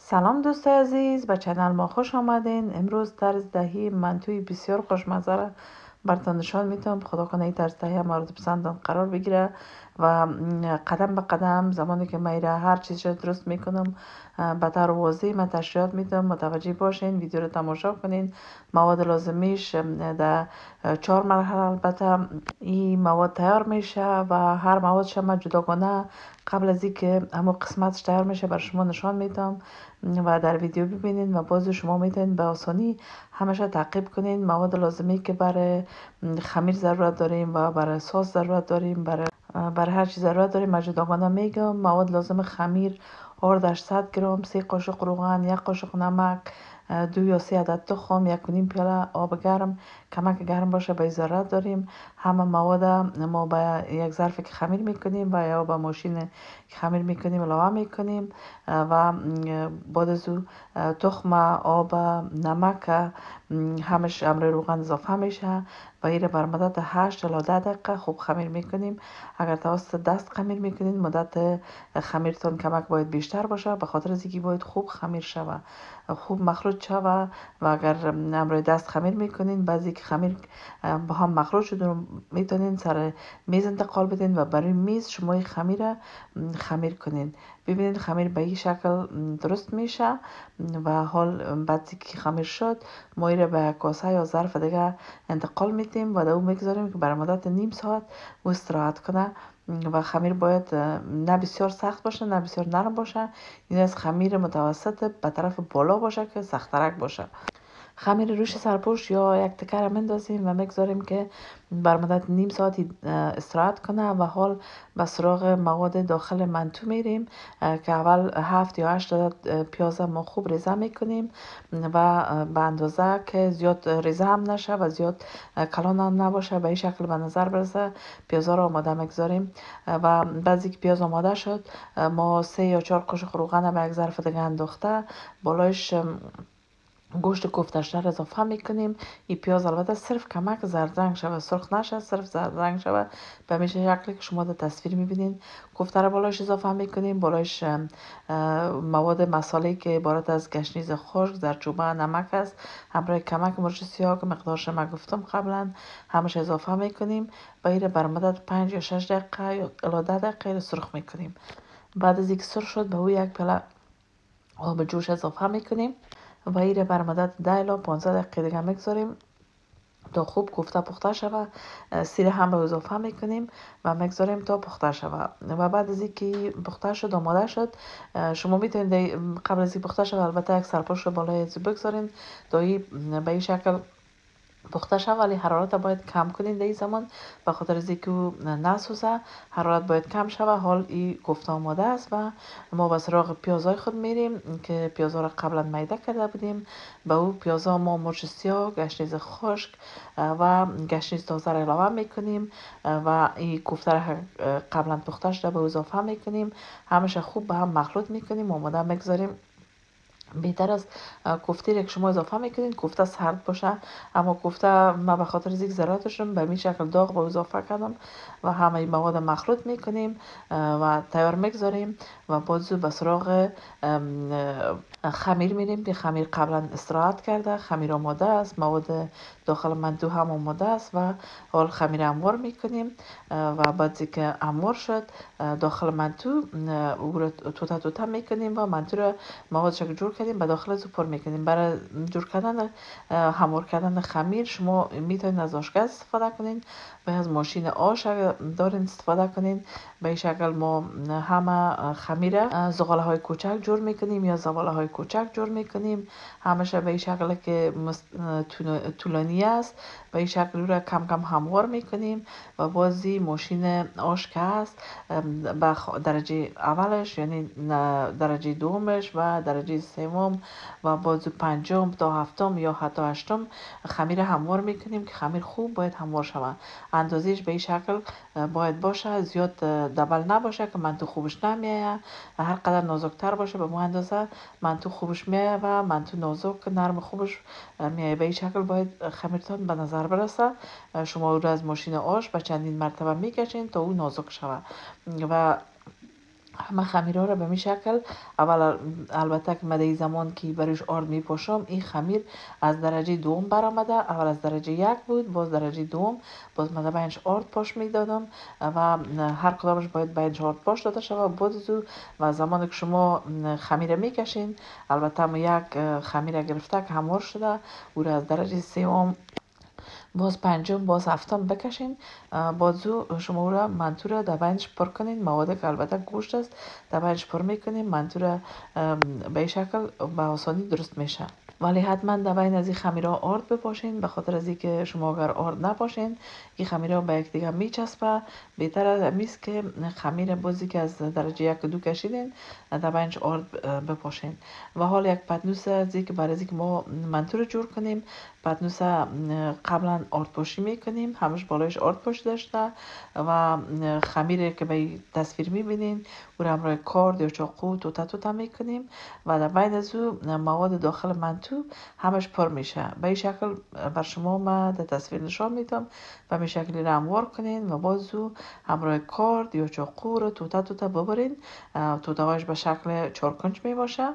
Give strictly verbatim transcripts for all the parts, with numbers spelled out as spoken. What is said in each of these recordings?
سلام دوست عزیز، به چنل ما خوش آمدین. امروز طرز دهی منتوی بسیار خوشمزه را براتان نشان میتونم. خدا کنه این طرز دهی مورد پسندان قرار بگیره و قدم به قدم زمانی که میره هر چیز را درست میکنم به طور واضح من تشریحات میدم. متوجه باشین، ویدیو رو تماشا کنین. مواد لازمیش در چهار مرحله البته این مواد تیار میشه و هر مواد شما جداگانه قبل از اینکه همون قسمتش تیار میشه بر شما نشان میدم و در ویدیو ببینین و باز شما میتونین به آسانی همشه تعقیب کنین. مواد لازمی که برای خمیر ضرورت داریم و برای سس ضرورت داریم، برای برای هر چیز ضرورت داریم من جداگانه میگم. مواد لازم خمیر آرد هشتصد گرم، سه قاشق روغن، یک قاشق نمک، دو یا سه عدد تخم، یک و نیم پیاله آب گرم، کمک گرم باشه به ضرورت داریم. همه مواد ما به یک ظرفی که خمیر میکنیم و یا به ماشین که خمیر میکنیم علاوه میکنیم و بعد از او تخم، آب، نمک همش امر روغن اضافه میشه و این بر مدت هشت الی ده دقیقه خوب خمیر میکنیم. اگر توسط دست خمیر میکنین مدت خمیرتون کمک باید بیشتر باشه، به خاطر از اینکه باید خوب خمیر شوه، خوب مخلوط شوه. و اگر امروی دست خمیر میکنین بعضی که خمیر با هم مخلوط شده میتونین سر میز انتقال بدین و برای میز شما این خمیر خمیر کنین. ببینید خمیر به این شکل درست میشه و حال بعدی که خمیر شد ما ایره به کاسه یا ظرف دیگه انتقال میدیم و در اون میگذاریم که برای مدت نیم ساعت او استراحت کنه. و خمیر باید نه بسیار سخت باشه نه بسیار نرم باشه، این از خمیر متوسط به طرف بالا باشه که سخت‌ترک باشه. خمیر روش سرپوش یا یک تکر مندازیم و میگذاریم که بر مدت نیم ساعتی استراحت کنه و حال به سراغ مواد داخل منتو میریم که اول هفت یا هشت عدد پیاز ما خوب ریزه میکنیم و به اندازه که زیاد ریزه هم نشه و زیاد کلان هم نباشه، به این شکل به نظر برسه. پیازا رو آماده میگذاریم و بعضی که پیاز آماده شد ما سه یا چهار قاشق روغن به یک ظرف دیگه انداخته بالایش گوشت کوفتش را اضافه میکنیم. این پیاز البته صرف کمک زرد رنگ شود، سرخ نشه، صرف زرد رنگ شود به میشه شکلی که شما در تصویر میبینین. کوفته را بالایش اضافه میکنیم، بالایش مواد مساله که عبارت از گشنیز خشک، زردچوبه، نمک است، همراه کمک مرچ سیاه که مقدارش ما گفتم قبلا همش اضافه میکنیم و این بر مدت پنج یا شش دقیقه یا الی ده دقیقه سرخ میکنیم. بعد از اینکه سرخ شد به او یک پیاله آب جوش اضافه میکنیم و این بر مدت ده الی پانزده دقیقه دیگه میگذاریم تا خوب کوفته پخته شود. سیر هم به اضافه میکنیم و میگذاریم تا پخته شود و بعد از اینکه پخته شد آماده شد شما میتونید قبل از اینکه پخته شود البته یک سرپوش رو بالای از بگذارین تا این به این شکل پخته شود، ولی حرارت باید کم کنین در این زمان به خاطر از اینکه نسوزه. حرارت باید کم شود. حال این کوفته آماده است و ما به سراغ پیازهای خود میریم که پیازها را قبلا میده کرده بودیم. به او پیازها ما مرچ سیاه، گشنیز خشک و گشنیز تازه را علاوه میکنیم و این کوفته را قبلا پخته شده به اضافه میکنیم. همش خوب به هم مخلوط میکنیم آماده میگذاریم. بهتر است کوفته را که شما اضافه میکنین کوفته سرد باشه، اما کوفته ما به خاطر زیک ضرورت داشتم به این شکل داغ با اضافه کردم و همه مواد مخلوط میکنیم و تیار میگذاریم و بازو به سراغ خمیر میریم که خمیر قبلا استراحت کرده، خمیر آماده است، مواد داخل منتو هم آماده است و حال خمیر اموار میکنیم و بعد که اموار شد داخل منتو او را توته توته میکنیم و منتو را موادش که جور کردیم به داخل از پر میکنیم. برای جور کردن هموار کردن خمیر شما میتونید از آشگاز استفاده کنین و از ماشین آش اگر دارین استفاده کنین. به این شکل ما همه خمیر زغاله های کوچک جور میکنیم یا زباله های کوچک جور میکنیم، همشه به این شکل که طولانی است به این شکل رو کم کم هموار میکنیم و بازی ماشین آش که هست به درجه اولش یعنی درجه دومش و درجه سوم و بازو پنجم تا هفتم یا حتی هشتم خمیر هموار میکنیم که خمیر خوب باید هموار شود. اندازهش به این شکل باید باشه، زیاد دبل نباشه که منتو خوبش نمیایه، هر قدر نازکتر باشه به مو اندازه منتو خوبش میایه و منتو نازک نرم خوبش میایه. به این شکل باید خمیرتان به نظر برسه. شما او را از ماشین آش به چندین مرتبه میکشین تا او نازک شود و همه خمیرها را به می شکل اول البته که مده زمان که برش آرد می پاشم این خمیر از درجه دوم برآمده. اول از درجه یک بود، باز درجه دوم، باز مده بینش آرد پاش می دادم و هر کدامش باید بینش آرد پاش داده شود. بعد از او و زمانی که شما خمیر می کشین، البته ما یک خمیر گرفته که هموار شده او را از درجه سوم، باز پنجم، باز هفتم بکشین. بازو شما او را منتو را در بینش پر کنین. مواد که البته گوشت است در بینش پر میکنین. منتو را به این شکل به آسانی درست میشه. ولی حتما در بین از این خمیرها آرد بپاشین، به خاطر از اینکه شما اگر آرد نپاشین این خمیرها به یک دیگه میچسبه. بهتر است که خمیر بازی که از درجه یک و دو کشیدین در بینش آرد بپاشین. و حال یک پتنوس از اینکه برای اینکه ما منتو رو جور کنیم، پتنوس قبلا آرد پاشی میکنیم، همش بالایش آرد پاشی داشته و خمیر که به تصویر میبینین او را همراه کارد یا چاقو توته توته میکنیم و در بین از او مواد داخل منتو همش پر میشه. به این شکل بر شما ما در تصویر نشان میدم. به این شکلی را هموار کنین و باز او همراه کارد یا چاقو رو توته توته ببرین. توته هایش به شکل چارکنج می باشه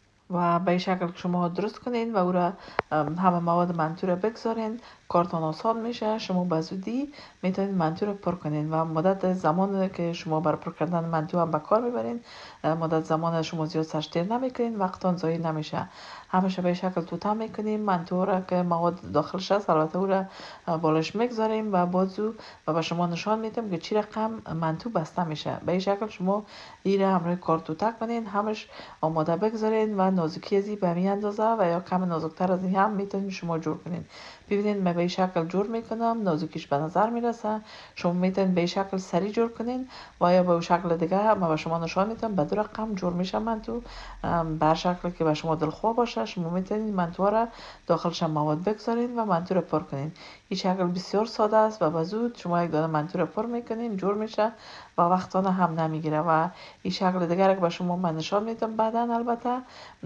و به این شکل که شما درست کنین و او را همه مواد منتو را بگذارین. کارتون آسان میشه. شما به زودی میتونید منتو را پر کنین و مدت زمان که شما برای پر کردن منتو هم به کار میبرین، مدت زمان شما زیاد سرشتر نمیکنین، وقتان ضایع نمیشه. همیشه به شکل توته میکنیم منتو را که مواد داخلش هست، البته او را بالش میگذاریم و بازو و به شما نشان میدم که چی رقم منتو بسته میشه. به این شکل شما این را همراه کارد توته کنین، همش آماده بگذارین و نازکی از این به می اندازه و یا کم نازکتر از این هم میتونید شما جور کنین. ببینید من به این شکل جور میکنم، نازکیش به نظر میرسه. شما میتونید به این شکل سری جور کنین و یا به شکل دیگه من به شما نشان میدم به دو رقم جور میشه منتو. به شکلی که به شما دلخواه باشه شما میتونید منتو را داخلش مواد بگذارین و منتو را پر کنین. این شکل بسیار ساده است و به زود شما یک دانه منتو را پر میکنین، جور میشه و وقتانه هم نمیگیره. و این شکل دیگر که به شما من نشان میدم بعدا، البته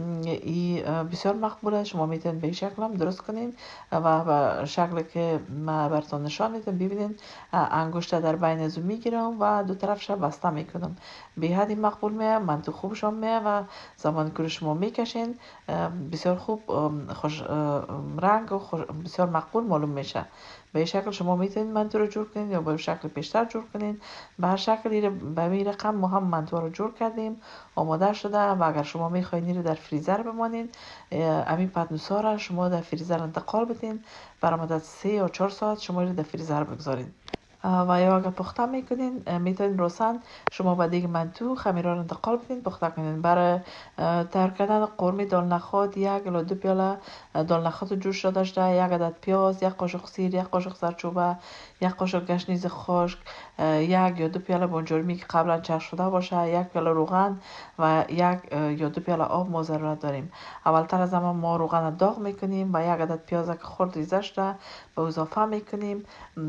این بسیار مقبوله. شما میتونید به این شکل هم درست کنین و به شکلی که من براتون نشان میدم. ببینین انگشت در بین ازو میگیرم و دو طرفش بسته میکنم. به حدی مقبول میه، منتو خوبشون میه و زمان که شما میکشین بسیار خوب خوش رنگ و خوش بسیار مقبول معلوم میشه. به این شکل شما میتونید منتو رو جور کنید یا به شکل پیشتر جور کنید. به هر شکلی به این رقم ما هم منتو رو جور کردیم، آماده شده و اگر شما میخواین این رو در فریزر بمانین، همین پتنوسا را شما در فریزر انتقال بدین. برای مدت سه یا چهار ساعت شما رو در فریزر بگذارین و یا اگر پخته میکنین میتونین روشن شما با دیگه منتو خمیرها رو انتقال بدین پخته کنین. برای تیار کردن قرمه دال نخود یک الی دو پیاله دال نخود جوش را داشته، یک عدد پیاز، یک قاشق سیر، یک قاشق زردچوبه، یک قاشق گشنیز خشک، یک یا دو پیاله بونجورمی که قبلا چرخ شده باشه، یک پیاله روغن و یک یا دو پیاله آب ما ضرورت داریم. اولتر از همه ما روغن داغ میکنیم و یک عدد پیاز که خرد ریزه شده به اضافه میکنیم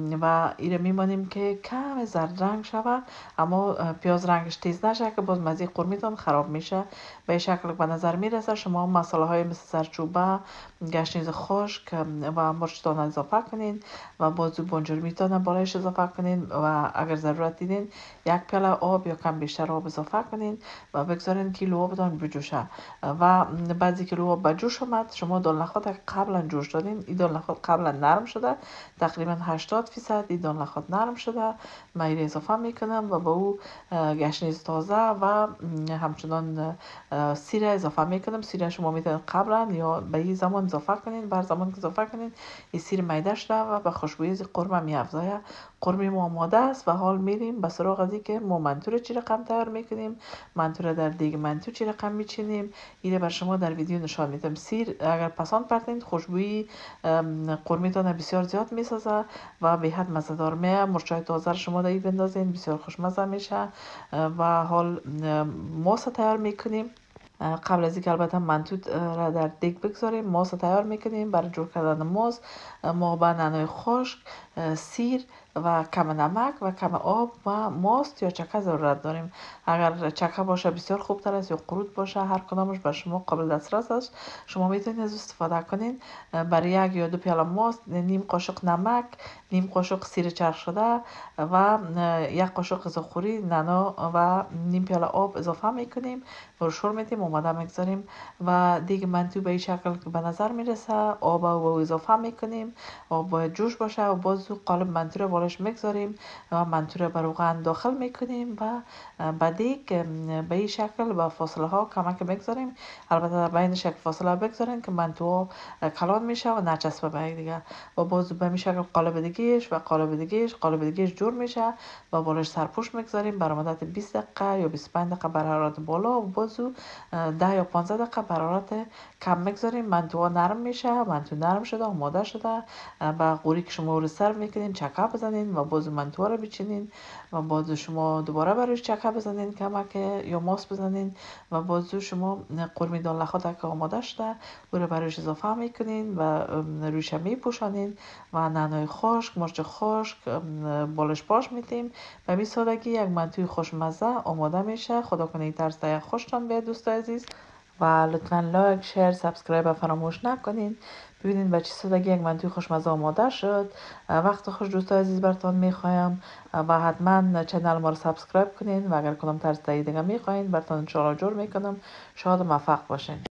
و ایره میمانیم که کم زرد رنگ شود، اما پیاز رنگش تیز نشه که باز مزه قرمیتان خراب میشه. به شکل به نظر میرسه. شما مساله های مثل زردچوبه، گشنیز خشک و مرچتان اضافه کنین و بازو بونجورمیتان بالایش اضافه کنین و اگر ضرورت دیدین یک پیاله آب یا کم بیشتر آب اضافه کنین و بگذارین که لوبتان بجوشه. و بعضی که لوب بجوش اومد شما دال نخود قبلا جوش دادین، این دال نخود قبلا نرم شده، تقریبا هشتاد فیصد این دال نخود نرم شده. من این اضافه میکنم و با او گشنیز تازه و همچنان سیر اضافه میکنم. سیر شما میتونید قبلا یا به این زمان اضافه کنین. بر زمان که اضافه کنین این سیر میده شده و به خوشبویی قرمه میافزایه. قرمه ما آماده است و حال میریم به سراغ از اینکه ما منتو رو چی رقم تیار میکنیم، منتو رو در دیگ منتو چی رقم میچینیم. اینه بر شما در ویدیو نشان میدم. سیر اگر پسند کردین خوشبویی قرمه تان بسیار زیاد میسازه و به حد مزه‌دار میه. مرچای تازه شما در این بندازین بسیار خوشمزه میشه و حال ماست تیار میکنیم. قبل از اینکه البته منتو را در دیگ بگذاریم ماست تیار میکنیم. برای جور کردن ماست ما با نعنای خشک، سیر، و کم نمک و کم آب و ماست یا چکه ضرورت داریم. اگر چکه باشه بسیار خوبتر است یا قروت باشه، هر کدامش بر شما قابل دسترس است، شما میتونید از استفاده کنین. برای یک یا دو پیاله ماست نیم قاشق نمک، نیم قاشق سیر چرخ شده و یک قاشق غذاخوری نعنا و نیم پیاله آب اضافه میکنیم، روشور میدیم، آماده میگذاریم و دیگه منتو به این شکل که به نظر میرسه آب و اضافه میکنیم. آب باید جوش باشه و باز قالب منتو رو بالش میگذاریم و منتو رو بر روغن داخل میکنیم و به دیگ به این شکل با فاصله ها کمک میگذاریم. البته در بین شکل فاصله بگذارین که منتو کلان میشه و نچسبه به یک دیگه و باز به این شکل قالب دیگهش و قالب دیگهش قالب دیگهش جور میشه و بالش سرپوش میگذاریم بر مدت بیست دقیقه یا بیست و پنج دقیقه بر حرارت بالا و بازو ده یا پانزده دقیقه بر حرارت کم میگذاریم. منتو نرم میشه، منتو نرم شده آماده شده. با قوری که شما رو سرو میکنین چکه بزنین و باز منتو رو بچینین و باز شما دوباره برایش چکه بزنین کمک یا ماست بزنین و باز شما قرمه دان لخات که آماده شده او رو برایش اضافه میکنین و رویش میپوشانین و نعنای خشک، مرچ خشک بالش پاش میدیم. به همین سادگی یک منتوی خوشمزه آماده میشه. خدا کنه این طرز تهیه خوشتان بیاد دوستای عزیز و لطفا لایک، شیر، سابسکرایب فراموش نکنین. ببینید به چه سادگی یک منتوی خوشمزه آماده شد. وقت خوش دوستای عزیز براتون میخوایم و حتما چنل ما رو سابسکرایب کنین و اگر کدام طرز تهیه دیگه میخواین براتون ان شاء الله جور میکنم. شاد و موفق باشین.